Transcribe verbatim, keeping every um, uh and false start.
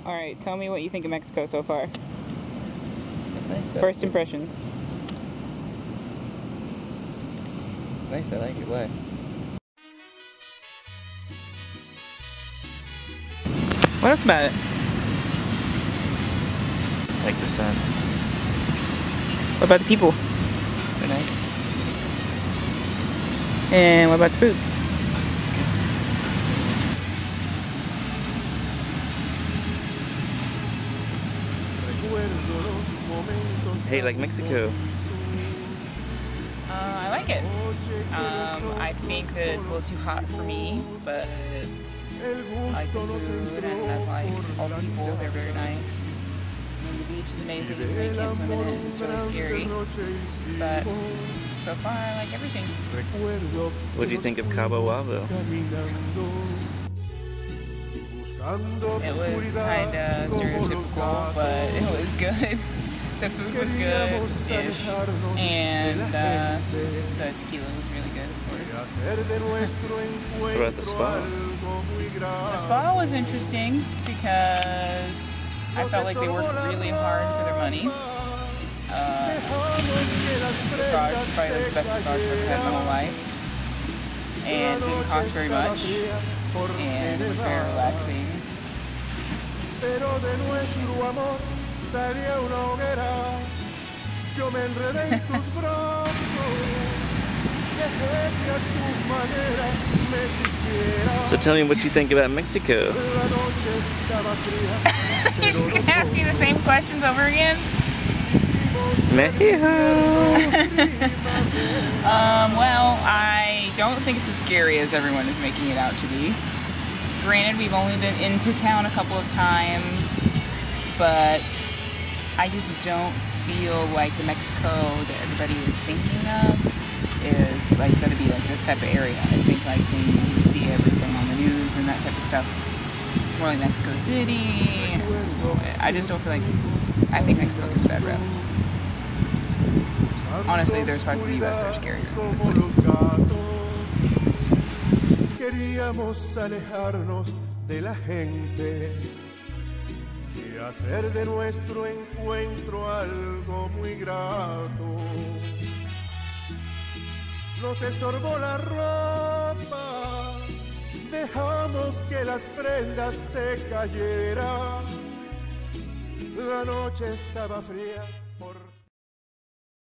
Alright, tell me what you think of Mexico so far. I think so. First impressions. It's nice, I like it. Why? What else about it? I like the sun. What about the people? They're nice. And what about the food? Hey, like Mexico. Uh, I like it. Um, I think that it's a little too hot for me, but I like the food and I like all the people. They're very nice. I mean, the beach is amazing. You can't swim in it. It's really scary. But so far, I like everything. What do you think of Cabo Wabo? It was kind of stereotypical, but it was good. The food was good-ish, and uh, the tequila was really good, of course. What about the spa? The spa was interesting because I felt like they worked really hard for their money. Uh, massage was probably like the best massage I've ever had in my whole life, and it didn't cost very much, and it was very relaxing. So tell me what you think about Mexico. You're just gonna ask me the same questions over again? Mexico! um, well, I don't think it's as scary as everyone is making it out to be. Granted, we've only been into town a couple of times, but I just don't feel like the Mexico that everybody is thinking of is like going to be like this type of area. I think like when you see everything on the news and that type of stuff, it's more like Mexico City. I just don't feel like, I think Mexico gets a bad rep. Honestly, there's parts of the U S that are scarier than this place. Queríamos alejarnos de la gente y hacer de nuestro encuentro algo muy grato. Nos estorbó la ropa, dejamos que las prendas se cayeran. La noche estaba fría.